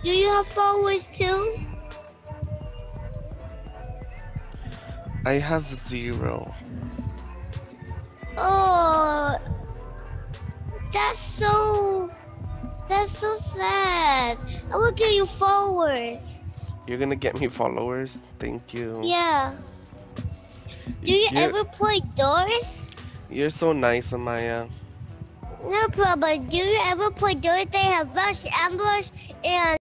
Do you have followers too? I have 0. Oh, that's so sad. I will give you followers. You're gonna get me followers? Thank you. Yeah. Do you ever play Doors? You're so nice, Myah. No problem. Do you ever play Doors? They have Rush, Ambush, and